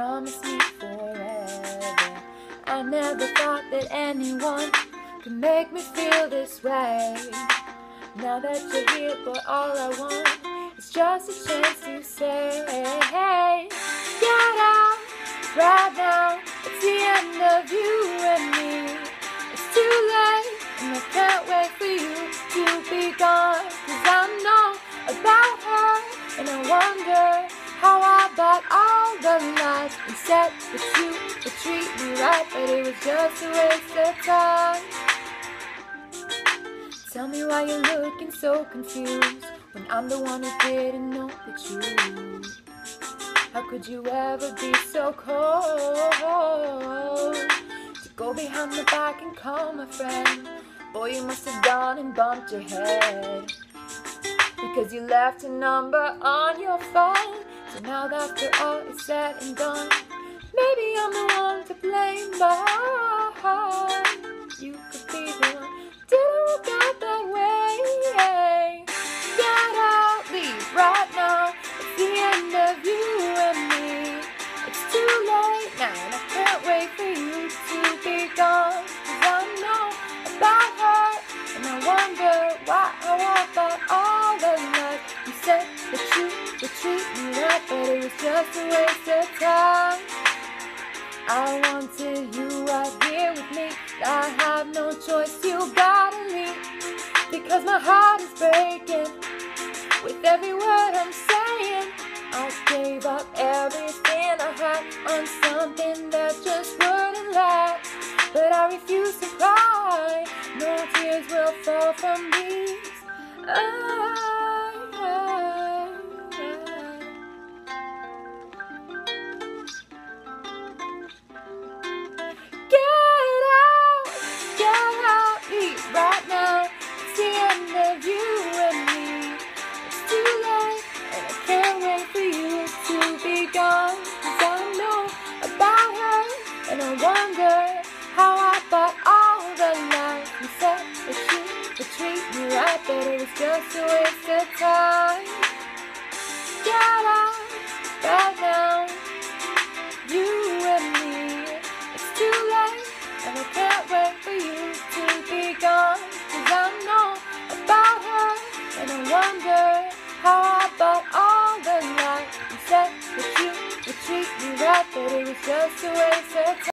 Promise me forever. I never thought that anyone could make me feel this way. Now that you're here, boy, all I want is just a chance to say, hey, get out right now. It's the end of you and me. It's too late, and I can't wait for you to be gone. 'Cause I know about her, and I wonder how about all the lies we said that you would treat me right, but it was just a waste of time. Tell me why you're looking so confused when I'm the one who didn't know the truth. How could you ever be so cold to go behind my back and call my friend? Boy, you must have gone and bumped your head because you left a number on your phone. So now that after all is said and done, maybe I'm the one to blame, but you could be the one. Didn't work out that way. Get out, leave right now. It's the end of you and me. It's too late now, and I can't wait for you to be gone. 'Cause I know about her, and I wonder why. How about all the nights you said that you would treat me right, but it was just a waste of time. I wanted you right here with me. I have no choice, you gotta leave, because my heart is breaking with every word I'm saying. I gave up everything I had on something that just wouldn't last, but I refuse to cry. No tears will fall from these eyes. Right now, it's the end of you and me. It's too late, and I can't wait for you to be gone. 'Cause I know about her, and I wonder how about all the nights you said that you would treat me right, but it was just a waste of time. Get out right now, you and me. It's too late, and I can't wait for you to be gone. 'Cause I know about her, and I wonder how about all the nights you said that you would treat me right, but it was just a waste.